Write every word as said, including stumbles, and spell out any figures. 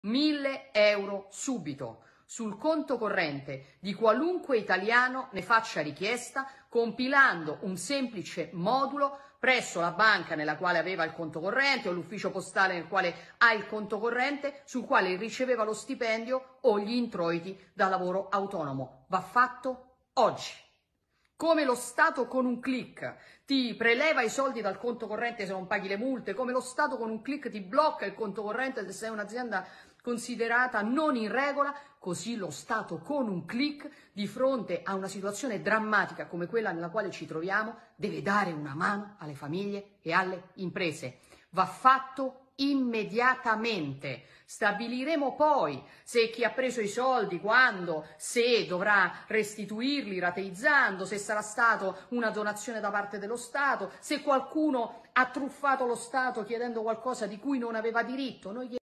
mille euro subito sul conto corrente di qualunque italiano ne faccia richiesta, compilando un semplice modulo presso la banca nella quale aveva il conto corrente o l'ufficio postale nel quale ha il conto corrente, sul quale riceveva lo stipendio o gli introiti da lavoro autonomo. Va fatto oggi. Come lo Stato con un click ti preleva i soldi dal conto corrente se non paghi le multe, come lo Stato con un click ti blocca il conto corrente se sei un'azienda considerata non in regola, così lo Stato con un click, di fronte a una situazione drammatica come quella nella quale ci troviamo, deve dare una mano alle famiglie e alle imprese. Va fatto immediatamente. Stabiliremo poi se chi ha preso i soldi, quando, se dovrà restituirli rateizzando, se sarà stata una donazione da parte dello Stato, se qualcuno ha truffato lo Stato chiedendo qualcosa di cui non aveva diritto. Noi